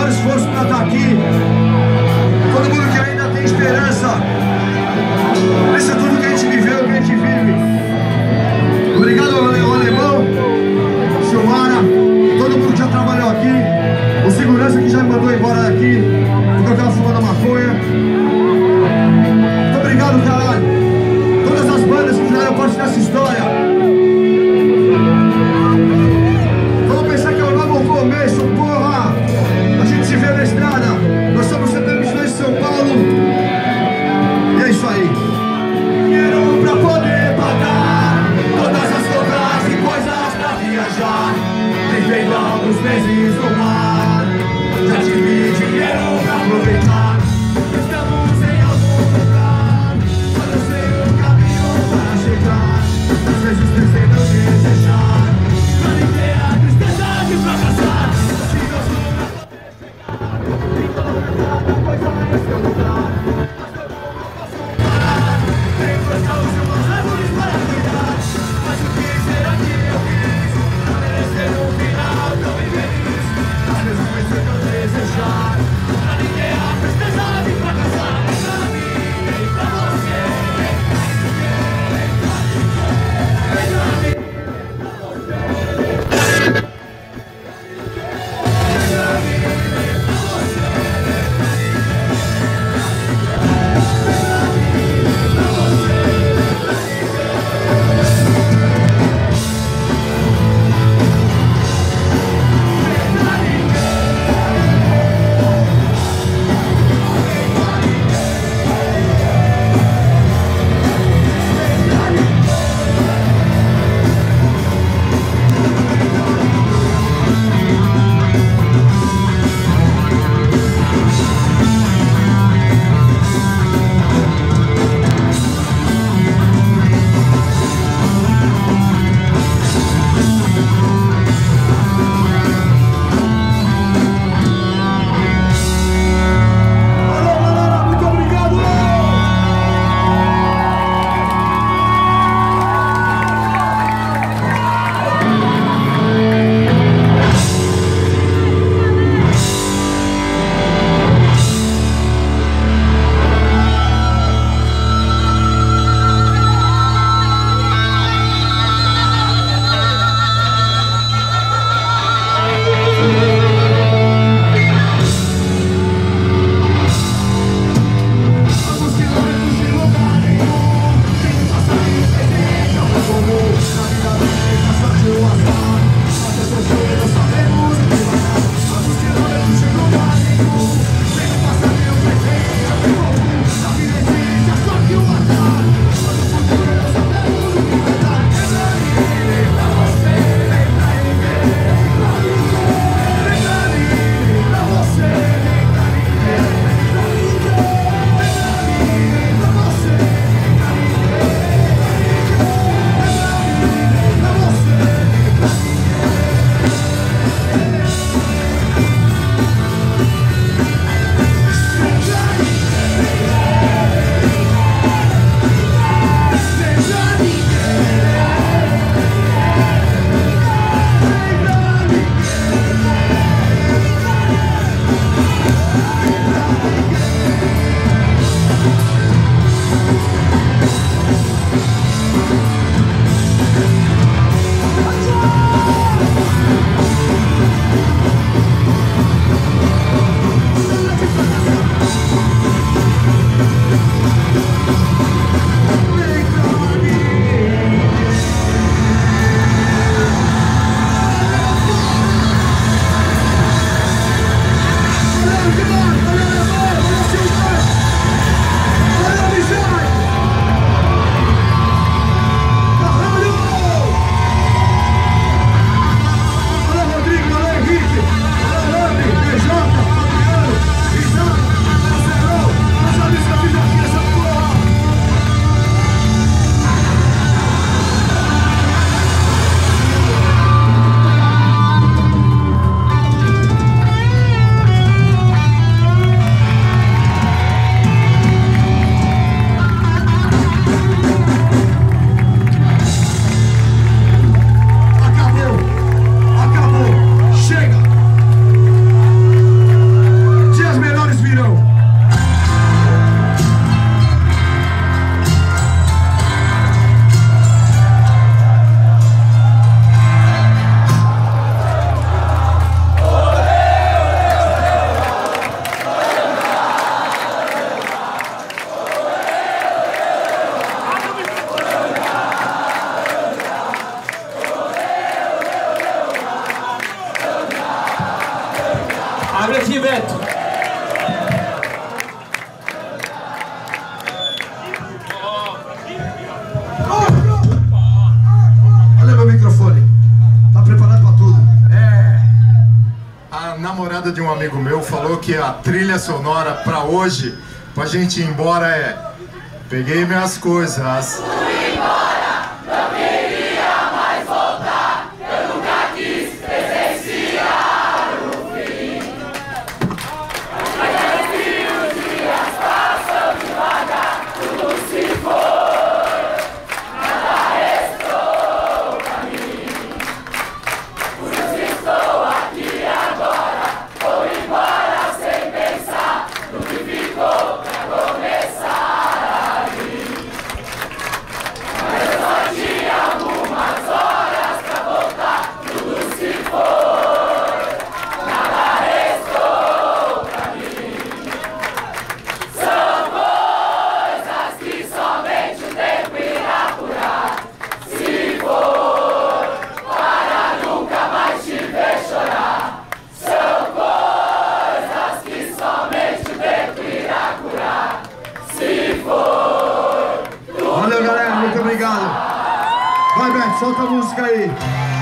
maior esforço para estar aqui. Todo mundo que ainda tem esperança nesse tudo que a gente viveu, que a gente vive. Obrigado ao Alemão, Silmara, todo mundo que já trabalhou aqui, o segurança que já me mandou embora daqui, porque eu estava fumando maconha. Muito obrigado, caralho. Todas as bandas que fizeram parte dessa história. Vamos pensar que é um novo começo, porra. A gente se vê na estrada. Nós somos CPM de São Paulo. E é isso aí. Dinheiro pra poder pagar todas as compras e coisas pra viajar. Viver longos meses no mar. Já tive dinheiro pra aproveitar. Estamos em algum lugar. Só não sei o caminho para chegar. Às vezes pensei não desejar. Pra viver a tristeza de fracassar. Se Deus nunca poder chegar. Então cada coisa é seu lugar. Mas eu não posso parar. Tenho plantar os meus árvores para cuidar. Mas o que será que eu fiz? Pra merecer um final tão infeliz. Aggressivt! Olha meu microfone. Tá preparado pra tudo? A namorada de um amigo meu falou que a trilha sonora pra hoje, pra gente ir embora, é: peguei minhas coisas, fui embora, não queria mais voltar, eu nunca quis presenciar o fim. Mas os dias passam devagar, tudo se foi, nada restou pra mim. Por isso estou aqui agora, vou embora sem pensar no que ficou pra começar ali. Mas eu só tinha algumas horas pra voltar, tudo se foi, nada restou pra mim. São coisas que somente o tempo irá curar. Se for para nunca mais te ver chorar, são coisas que somente o tempo irá curar. Se for, Valeu, galera. Muito obrigado. Vai, Beto. Solta a música aí.